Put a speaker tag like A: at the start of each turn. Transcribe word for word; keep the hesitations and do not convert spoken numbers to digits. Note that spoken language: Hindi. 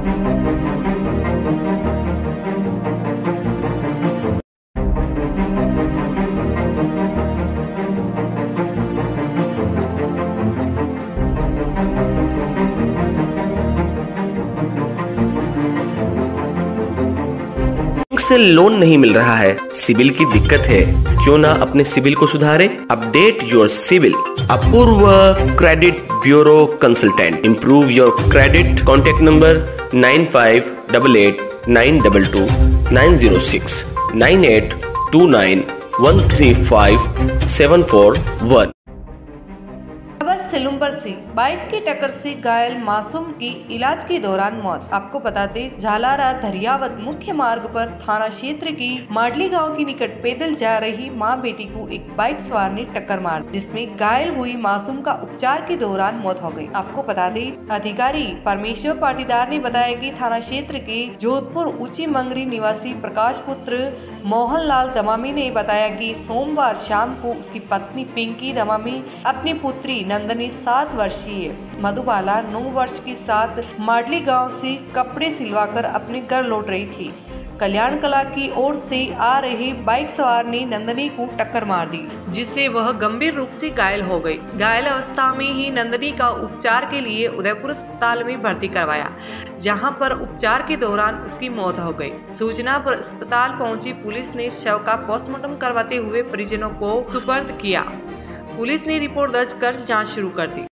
A: से लोन नहीं मिल रहा है, सिविल की दिक्कत है, क्यों ना अपने सिविल को सुधारे। Update your CIBIL. Apurva credit bureau consultant. Improve your credit. Contact number nine five double eight nine double two nine zero six nine eight two nine one three five seven four one.
B: Salumbar से बाइक की टक्कर से घायल मासूम की इलाज के दौरान मौत। आपको बता दें, झालारा धरियावत मुख्य मार्ग पर थाना क्षेत्र की माडली गांव के निकट पैदल जा रही मां बेटी को एक बाइक सवार ने टक्कर मार, जिसमें घायल हुई मासूम का उपचार के दौरान मौत हो गई। आपको बता दें, अधिकारी परमेश्वर पाटीदार ने बताया कि थाना क्षेत्र के जोधपुर ऊंची मंगरी निवासी प्रकाश पुत्र मोहन लाल दमामी ने बताया कि सोमवार शाम को उसकी पत्नी पिंकी दमामी अपनी पुत्री नंदनी सात वर्षीय मधुबाला नौ वर्ष के साथ माडली गांव से कपड़े सिलवाकर अपने घर लौट रही थी। कल्याण कला की ओर से आ रहे बाइक सवार ने नंदनी को टक्कर मार दी, जिससे वह गंभीर रूप से घायल हो गई। घायल अवस्था में ही नंदनी का उपचार के लिए उदयपुर अस्पताल में भर्ती करवाया, जहां पर उपचार के दौरान उसकी मौत हो गई। सूचना पर अस्पताल पहुंची पुलिस ने शव का पोस्टमार्टम करवाते हुए परिजनों को सुपर्द किया। पुलिस ने रिपोर्ट दर्ज कर जांच शुरू कर दी।